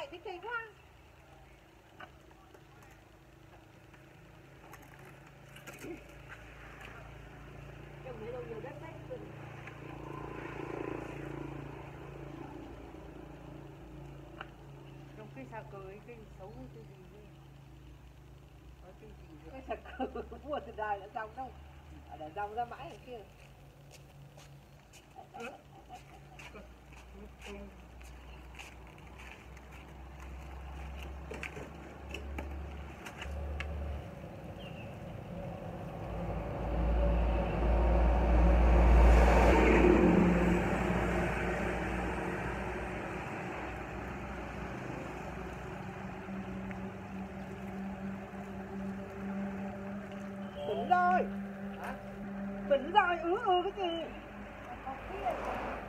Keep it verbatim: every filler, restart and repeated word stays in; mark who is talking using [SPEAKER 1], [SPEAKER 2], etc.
[SPEAKER 1] cái cây quá. Trồng mấy đâu nhiều đất đấy.
[SPEAKER 2] Trồng cây xà cừ ấy, cây xấu cái gì đây? Có cây gì được?
[SPEAKER 1] Cây xà cừ mua từ đời đã rong đâu. Ở đã rong ra mãi ở kia. Tỉnh rồi. Hả? Tỉnh rồi, ừ ừ cái gì?